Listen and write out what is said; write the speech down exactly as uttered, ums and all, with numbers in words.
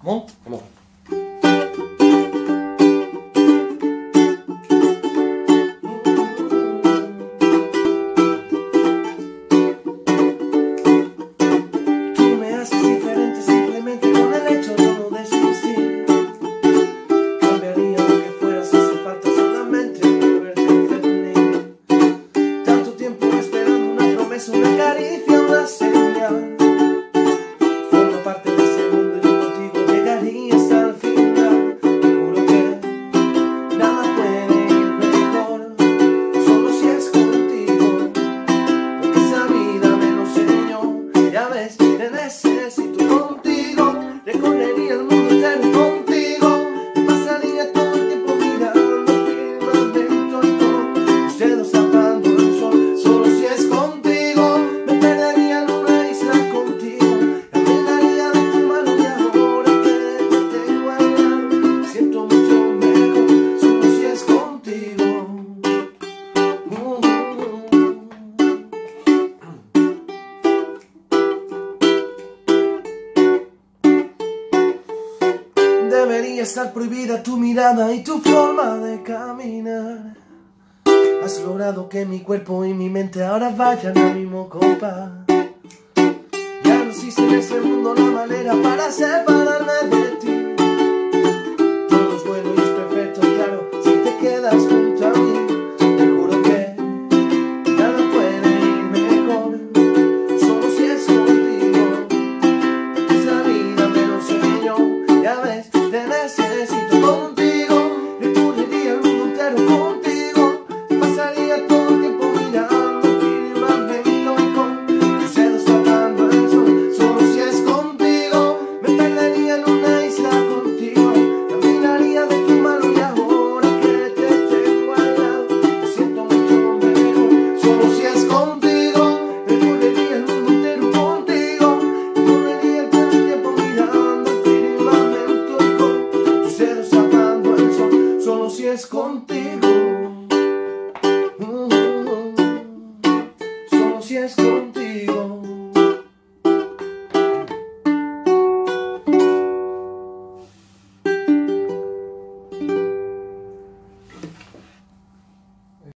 Come on, come on. Una caricia, una señal, forma parte de ese mundo y yo contigo llegaría hasta el final. Te juro que nada puede ir mejor, solo si es contigo, porque esa vida me lo enseñó. Ya ves, te necesito contigo, recorrería el mundo entero contigo, pasaría todo el tiempo mirando el firmamento y con los dedos tapando el sol, solo si es contigo. Debería estar prohibida tu mirada y tu forma de caminar. Has logrado que mi cuerpo y mi mente ahora vayan al mismo compás. Ya no existe en este mundo la manera para separarme de ti. Todo es bueno y es perfecto, claro, si te quedas junto a mí. Te juro que nada puede ir mejor, solo si es contigo, esa vida me lo enseñó. Ya ves, te necesito contigo, recorrería el mundo entero contigo, pasaría todo el tiempo mirando el firmamento y con tus dedos tapando el sol, solo si es contigo, me perdería en una isla contigo, caminaría de tu mano y ahora que te tengo al lado, me siento mucho mejor, solo si es contigo, recorrería el mundo entero contigo, recorrería todo el tiempo mirando el firmamento. Solo si es contigo.